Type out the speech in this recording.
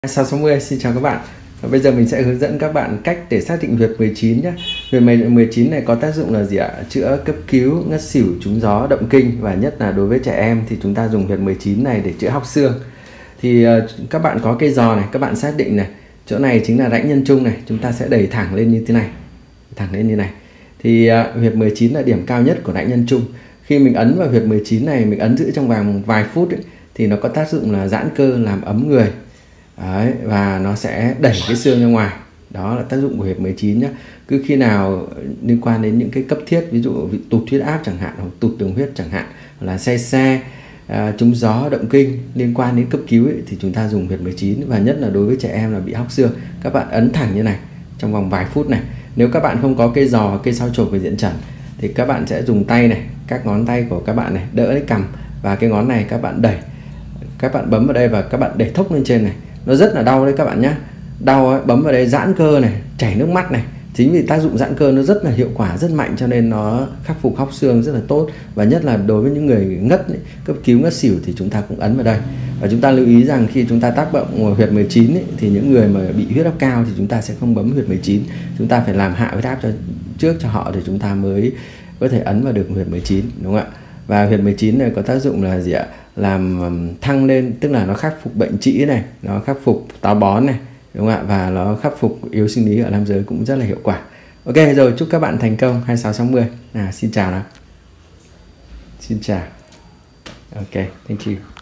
660 xin chào các bạn. Bây giờ mình sẽ hướng dẫn các bạn cách để xác định huyệt 19 nhé. Huyệt 19 này có tác dụng là gì ạ? Chữa cấp cứu, ngất xỉu, trúng gió, động kinh, và nhất là đối với trẻ em thì chúng ta dùng huyệt 19 này để chữa hóc xương. Thì các bạn có cây giò này, các bạn xác định này, chỗ này chính là rãnh nhân trung này, chúng ta sẽ đẩy thẳng lên như thế này. Thẳng lên như này. Thì huyệt 19 là điểm cao nhất của rãnh nhân trung. Khi mình ấn vào huyệt 19 này, mình ấn giữ trong vòng vài phút ấy, thì nó có tác dụng là giãn cơ, làm ấm người. Đấy, và nó sẽ đẩy cái xương ra ngoài. Đó là tác dụng của huyệt 19 nhé. Cứ khi nào liên quan đến những cái cấp thiết, ví dụ tụt huyết áp chẳng hạn, hoặc tụt đường huyết chẳng hạn, là say xe, trúng gió, động kinh liên quan đến cấp cứu ấy, thì chúng ta dùng huyệt 19. Và nhất là đối với trẻ em là bị hóc xương, các bạn ấn thẳng như này trong vòng vài phút này. Nếu các bạn không có cây giò, cây sao chổi về diện trần thì các bạn sẽ dùng tay này, các ngón tay của các bạn này đỡ lấy cằm, và cái ngón này các bạn đẩy, các bạn bấm vào đây và các bạn đẩy thốc lên trên này. Nó rất là đau đấy các bạn nhé. Đau ấy, bấm vào đây giãn cơ này, chảy nước mắt này. Chính vì tác dụng giãn cơ nó rất là hiệu quả, rất mạnh, cho nên nó khắc phục hóc xương rất là tốt. Và nhất là đối với những người ngất ấy, cấp cứu ngất xỉu thì chúng ta cũng ấn vào đây. Và chúng ta lưu ý rằng khi chúng ta tác động huyệt 19 ấy, thì những người mà bị huyết áp cao thì chúng ta sẽ không bấm huyệt 19. Chúng ta phải làm hạ huyết áp trước cho họ thì chúng ta mới có thể ấn vào được huyệt 19, đúng không ạ? Và huyệt 19 này có tác dụng là gì ạ? Làm thăng lên, tức là nó khắc phục bệnh trĩ này, nó khắc phục táo bón này, đúng không ạ? Và nó khắc phục yếu sinh lý ở nam giới cũng rất là hiệu quả. Ok rồi, chúc các bạn thành công. 2660. Xin chào nào. Xin chào. Ok, thank you.